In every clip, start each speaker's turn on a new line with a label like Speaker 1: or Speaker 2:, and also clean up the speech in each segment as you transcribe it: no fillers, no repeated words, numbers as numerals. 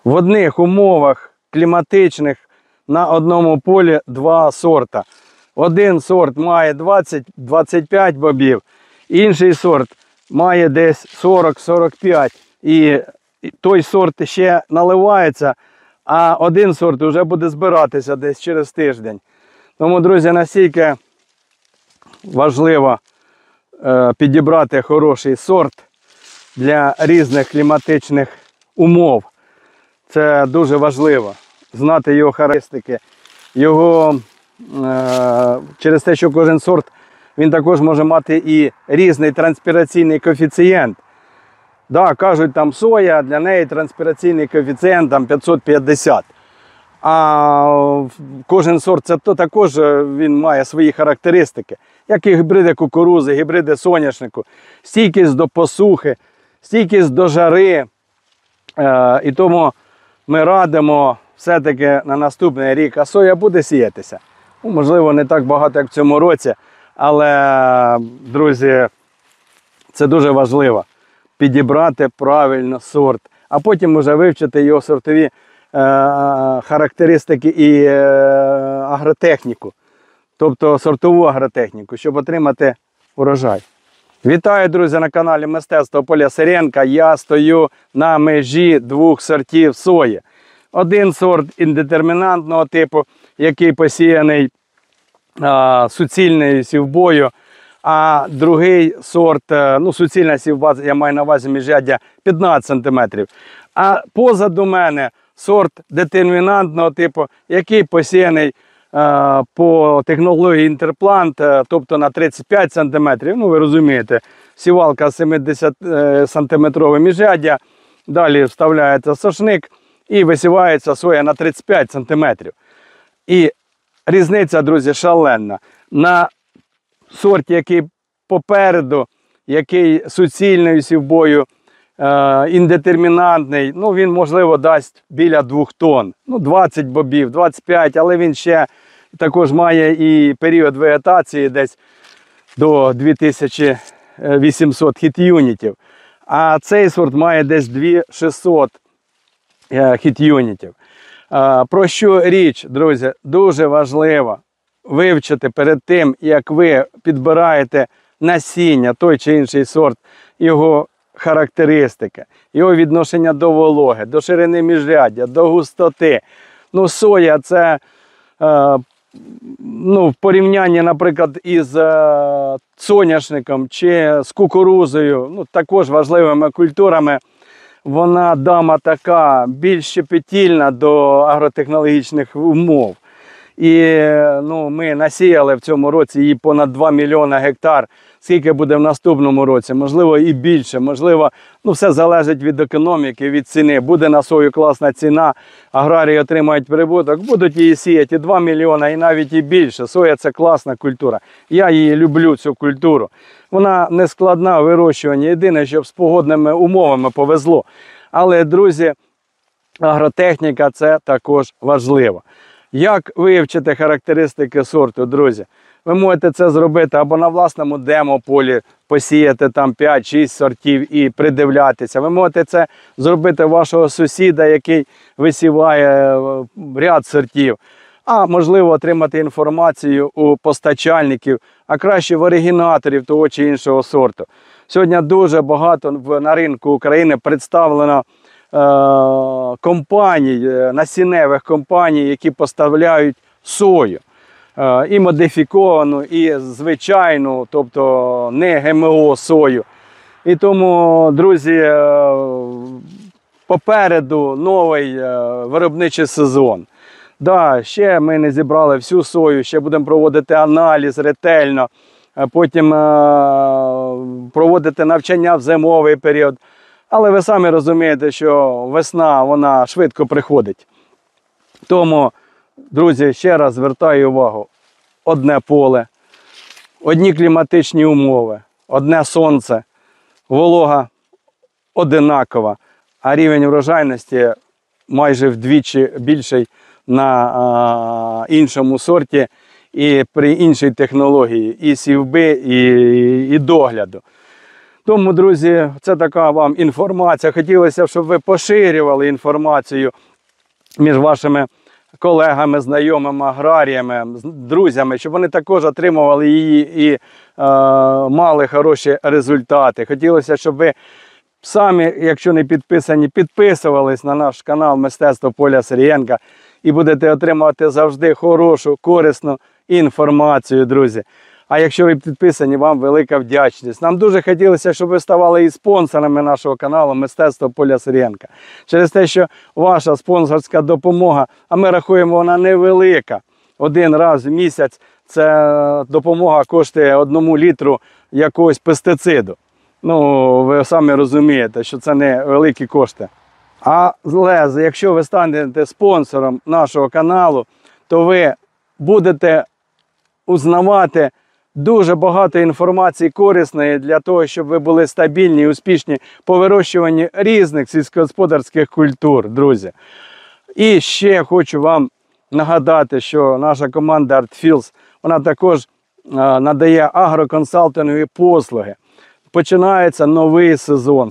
Speaker 1: в одних умовах кліматичних на одному полі два сорта. Один сорт має 20-25 бобів, інший сорт має десь 40-45. І той сорт ще наливається, а один сорт вже буде збиратися десь через тиждень. Тому, друзі, настільки важливо підібрати хороший сорт для різних кліматичних умов. Це дуже важливо. Знати його характеристики. Через те, що кожен сорт, він також може мати і різний транспіраційний коефіцієнт. Да, кажуть, там соя, для неї транспіраційний коефіцієнт там 550. А кожен сорт це також він має свої характеристики. Як і гібриди кукурузи, гібриди соняшнику, стійкість до посухи, стійкість до жари. І тому ми радимо все-таки на наступний рік, а соя буде сіятися. Ну, можливо, не так багато, як в цьому році, але, друзі, це дуже важливо. Підібрати правильно сорт, а потім вже вивчити його сортові характеристики і агротехніку, тобто сортову агротехніку, щоб отримати урожай. Вітаю, друзі, на каналі Мистецтво Поля Сиренка. Я стою на межі двох сортів сої. Один сорт індетермінантного типу, який посіяний суцільною сівбою, а другий сорт, суцільна сівба, я маю на увазі міжряддя 15 см. А позаду мене сорт детермінантного типу, який посіяний по технології інтерплант, тобто на 35 см. Ну, ви розумієте, сівалка 70-сантиметрове міжряддя, далі вставляється сошник і висівається соя на 35 см. І різниця, друзі, шалена. На сорт, який попереду, який суцільною сівбою, індетермінантний, він, можливо, дасть біля 2 тонн. 20 бобів, 25, але він ще також має і період вегетації десь до 2800 хіт-юнітів. А цей сорт має десь 2600 хіт-юнітів. Про що річ, друзі? Дуже важливо вивчити перед тим, як ви підбираєте насіння, той чи інший сорт, його характеристики, його відношення до вологи, до ширини міжряддя, до густоти. Соя – це в порівнянні, наприклад, із соняшником чи з кукурузою, також важливими культурами, вона дама така, більш щепетільна до агротехнологічних умов. І ми насіяли в цьому році її понад 2 мільйони гектар. Скільки буде в наступному році? Можливо, і більше. Можливо, все залежить від економіки, від ціни. Буде на сою класна ціна, аграрії отримають прибуток, будуть її сіяти 2 мільйони і навіть і більше. Соя – це класна культура. Я її люблю, цю культуру. Вона не складна в вирощуванні. Єдине, щоб з погодними умовами повезло. Але, друзі, агротехніка – це також важливо. Як вивчити характеристики сорту, друзі? Ви можете це зробити або на власному демо-полі, посіяти там 5-6 сортів і придивлятися. Ви можете це зробити у вашого сусіда, який висіває ряд сортів. А можливо отримати інформацію у постачальників, а краще в оригінаторів того чи іншого сорту. Сьогодні дуже багато на ринку України представлено компаній, насінневих компаній, які поставляють сою. І модифіковану, і звичайну, тобто не ГМО сою. І тому, друзі, попереду новий виробничий сезон. Да, ще ми не зібрали всю сою, ще будемо проводити аналіз ретельно, потім проводити навчання в зимовий період. Але ви самі розумієте, що весна, вона швидко приходить. Тому, друзі, ще раз звертаю увагу. Одне поле, одні кліматичні умови, одне сонце, волога одинакова, а рівень врожайності майже вдвічі більший на іншому сорті і при іншій технології і сівби, і догляду. Тому, друзі, це така вам інформація. Хотілося, щоб ви поширювали інформацію між вашими колегами, знайомими, аграріями, друзями, щоб вони також отримували її і мали хороші результати. Хотілося, щоб ви самі, якщо не підписані, підписувались на наш канал Мистецтво Поля Сирієнка і будете отримувати завжди хорошу, корисну інформацію, друзі. А якщо ви підписані, вам велика вдячність. Нам дуже хотілося, щоб ви ставали і спонсорами нашого каналу Мистецтво Поля Сирієнка. Через те, що ваша спонсорська допомога, а ми рахуємо, вона невелика. Один раз в місяць ця допомога коштує 1 літру якогось пестициду. Ну, ви самі розумієте, що це не великі кошти. Але якщо ви станете спонсором нашого каналу, то ви будете узнавати дуже багато інформації корисної для того, щоб ви були стабільні і успішні по вирощуванні різних сільськогосподарських культур, друзі. І ще хочу вам нагадати, що наша команда ArtFields, вона також надає агроконсалтингові послуги. Починається новий сезон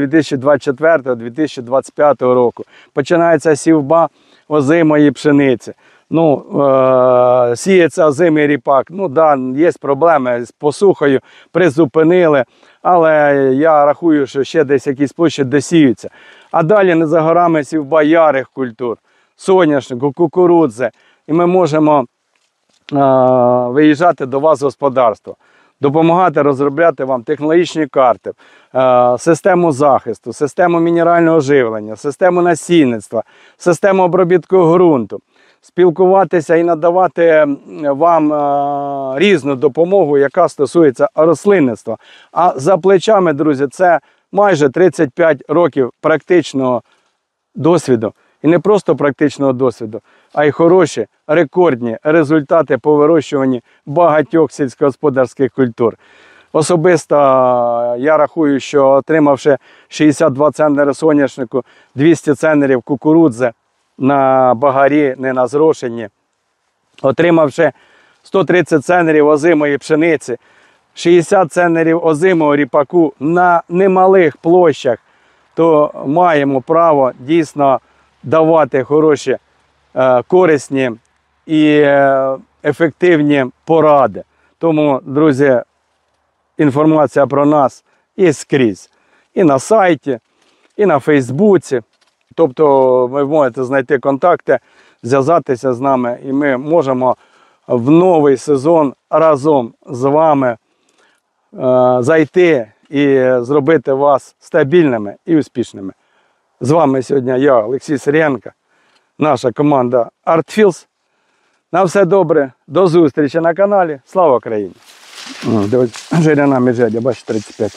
Speaker 1: 2024-2025 року. Починається сівба озимої пшениці. Ну, сіється озимий ріпак. Ну, да, є проблеми з посухою, призупинили, але я рахую, що ще десь якісь площі досіються. А далі не за горами сівба ярих культур, соняшнику, кукурудзи. І ми можемо виїжджати до вас в господарство, допомагати розробляти вам технологічні карти, систему захисту, систему мінерального живлення, систему насінництва, систему обробітку ґрунту, спілкуватися і надавати вам різну допомогу, яка стосується рослинництва. А за плечами, друзі, це майже 35 років практичного досвіду. І не просто практичного досвіду, а й хороші, рекордні результати по вирощуванні багатьох сільськогосподарських культур. Особисто я рахую, що отримавши 62 центнери соняшнику, 200 центнерів кукурудзи на багарі, не на зрошенні, отримавши 130 центнерів озимої пшениці, 60 центнерів озимого ріпаку на немалих площах, то маємо право дійсно давати хороші, корисні і ефективні поради. Тому, друзі, інформація про нас є скрізь. І на сайті, і на Фейсбуці. Тобто ви можете знайти контакти, зв'язатися з нами, і ми можемо в новий сезон разом з вами зайти і зробити вас стабільними і успішними. З вами сьогодні я, Олексій Сирієнко, наша команда ArtFields. На все добре, до зустрічі на каналі. Слава Україні! Дивись, жиряна міжрядя, бачиш, 35.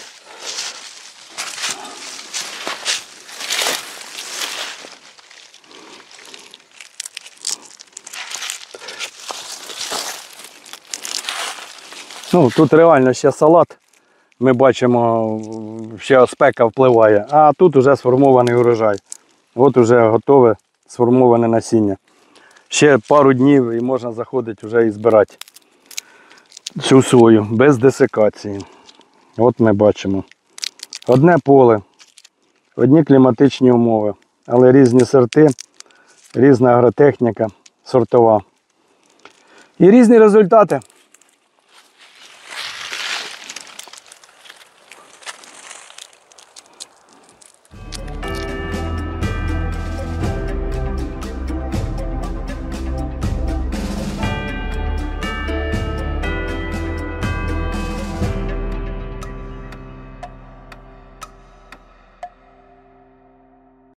Speaker 1: Ну, тут реально ще салат. Ми бачимо, ще спека впливає, а тут вже сформований урожай. От вже готове сформоване насіння. Ще пару днів і можна заходити вже і збирати цю сою без десикації. От ми бачимо. Одне поле, одні кліматичні умови, але різні сорти, різна агротехніка сортова. І різні результати.